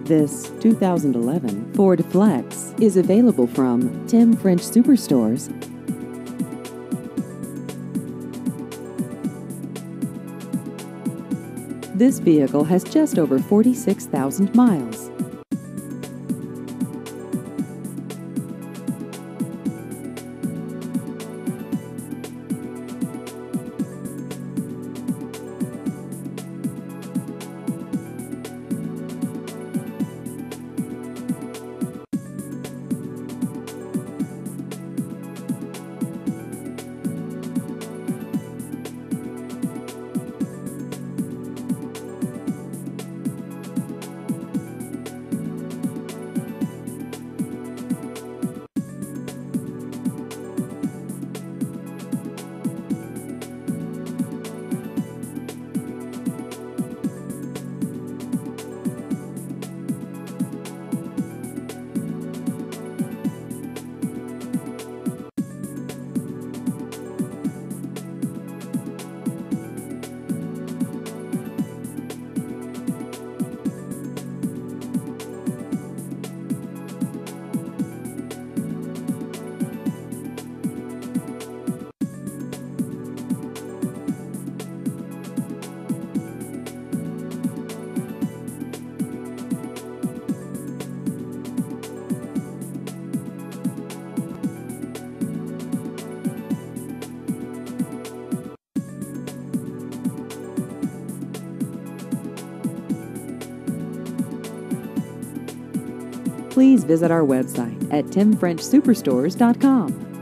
This 2011 Ford Flex is available from Tim French Superstores. This vehicle has just over 46,000 miles. Please visit our website at timfrenchsuperstores.com.